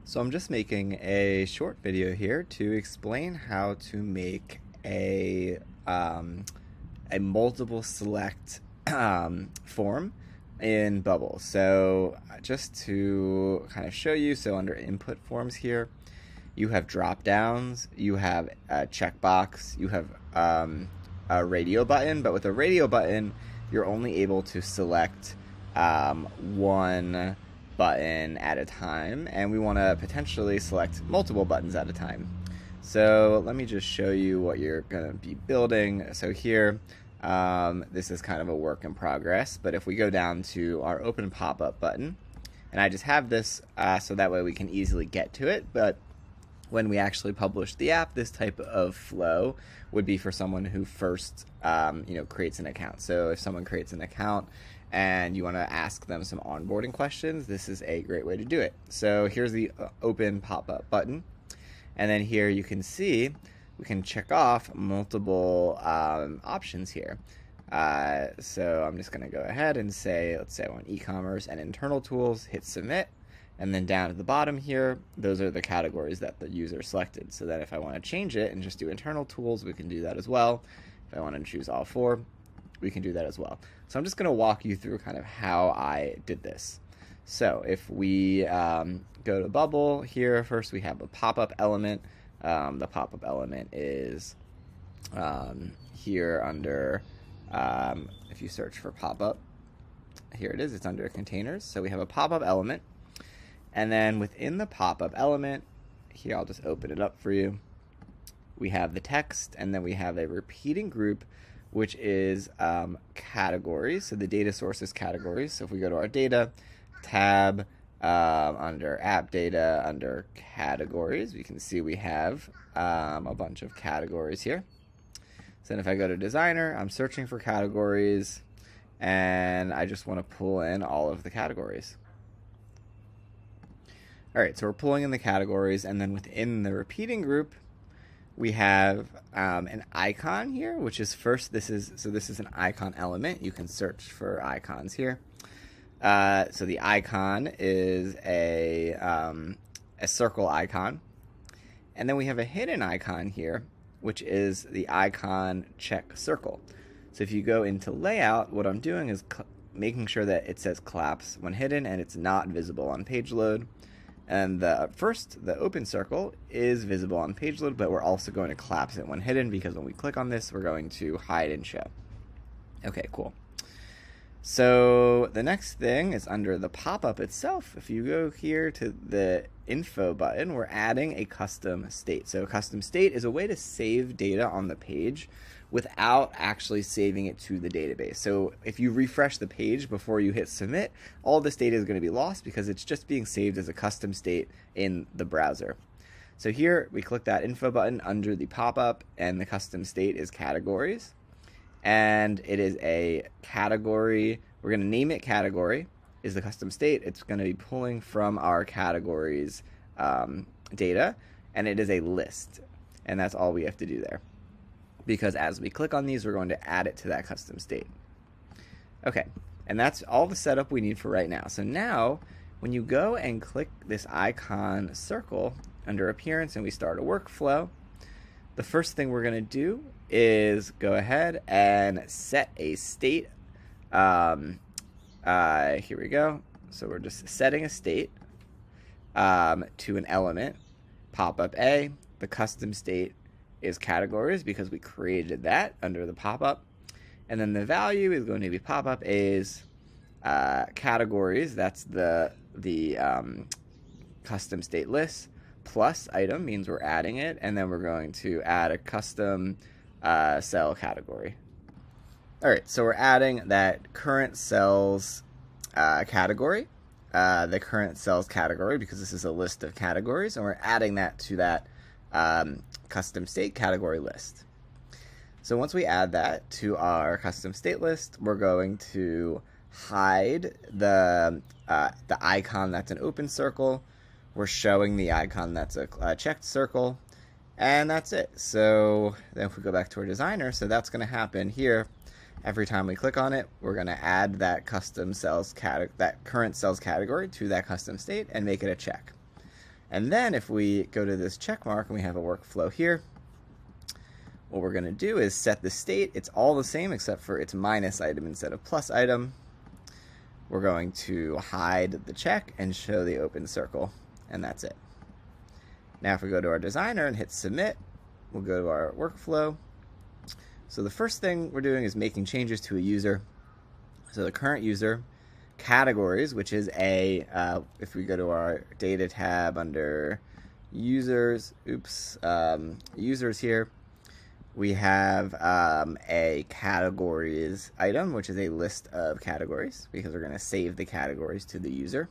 So I'm just making a short video here to explain how to make a multiple select form in Bubble. So just to kind of show you, so under input forms here, you have drop downs, you have a checkbox, you have a radio button, but with a radio button, you're only able to select one button at a time, and we want to potentially select multiple buttons at a time. So let me just show you what you're going to be building. So here, this is kind of a work in progress, but if we go down to our open pop-up button, and I just have this so that way we can easily get to it, but when we actually publish the app, this type of flow would be for someone who first creates an account. So if someone creates an account and you want to ask them some onboarding questions, this is a great way to do it. So here's the open pop-up button, and then here you can see we can check off multiple options here. So I'm just going to go ahead and say, let's say I want e-commerce and internal tools, hit submit. And then down at the bottom here, those are the categories that the user selected. So that if I want to change it and just do internal tools, we can do that as well. If I want to choose all four, we can do that as well. So I'm just going to walk you through kind of how I did this. So if we go to Bubble here, first we have a pop-up element. The pop-up element is here under, if you search for pop-up, here it is, it's under containers. So we have a pop-up element. And then within the pop-up element, here I'll just open it up for you. We have the text, and then we have a repeating group, which is categories. So the data source is categories. So if we go to our data tab, under app data, under categories, we can see we have a bunch of categories here. So then if I go to designer, I'm searching for categories, and I just want to pull in all of the categories. All right, so we're pulling in the categories, and then within the repeating group, we have an icon here, which is first, this is an icon element. You can search for icons here. So the icon is a circle icon. And then we have a hidden icon here, which is the icon check circle. So if you go into layout, what I'm doing is making sure that it says collapse when hidden and it's not visible on page load. And the open circle is visible on page load, but we're also going to collapse it when hidden, because when we click on this, we're going to hide and show. Okay, cool. So the next thing is under the pop-up itself. If you go here to the info button, we're adding a custom state. So a custom state is a way to save data on the page without actually saving it to the database. So if you refresh the page before you hit submit, all this data is going to be lost because it's just being saved as a custom state in the browser. So here we click that info button under the pop-up, and the custom state is categories. And it is a category. We're going to name it category is the custom state. It's going to be pulling from our categories data, and it is a list. And that's all we have to do there, because as we click on these, we're going to add it to that custom state. Okay, and that's all the setup we need for right now. So now, when you go and click this icon circle under appearance and we start a workflow, the first thing we're going to do is go ahead and set a state. Here we go. So we're just setting a state to an element, pop-up A. The custom state is categories because we created that under the pop-up. And then the value is going to be pop-up A's categories. That's the custom state list, plus item means we're adding it, and then we're going to add a custom cell category. All right, so we're adding that current cells category, the current cells category, because this is a list of categories, and we're adding that to that custom state category list. So once we add that to our custom state list, we're going to hide the icon that's an open circle. We're showing the icon that's a checked circle, and that's it. So then if we go back to our designer, so that's going to happen here. Every time we click on it, we're going to add that custom cells that current cells category to that custom state and make it a check. And then if we go to this check mark and we have a workflow here, what we're going to do is set the state. It's all the same except for it's minus item instead of plus item. We're going to hide the check and show the open circle, and that's it. Now if we go to our designer and hit submit, we'll go to our workflow. So the first thing we're doing is making changes to a user. So the current user, categories, which is if we go to our data tab under users, users here, we have a categories item, which is a list of categories, because we're going to save the categories to the user.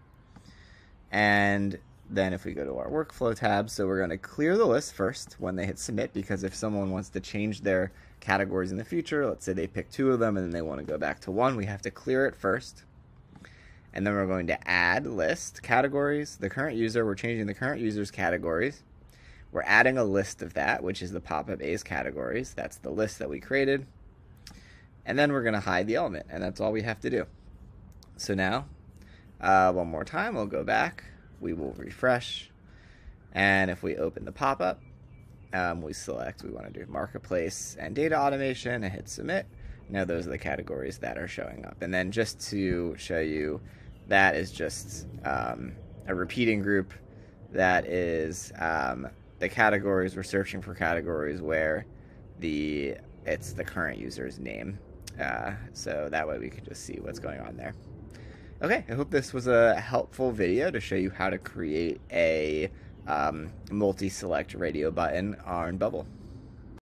And then if we go to our workflow tab, so we're going to clear the list first when they hit submit, because if someone wants to change their categories in the future, let's say they pick 2 of them and then they want to go back to 1, we have to clear it first. And then we're going to add list categories. The current user, we're changing the current user's categories. We're adding a list of that, which is the pop-up A's categories. That's the list that we created. And then we're going to hide the element, and that's all we have to do. So now, one more time, we'll go back. We will refresh. And if we open the pop-up, we select, we want to do marketplace and data automation and hit submit. Now those are the categories that are showing up. And then just to show you, that is just a repeating group. That is the categories. We're searching for categories where it's the current user's name. So that way we can just see what's going on there. Okay, I hope this was a helpful video to show you how to create a multi-select radio button on Bubble.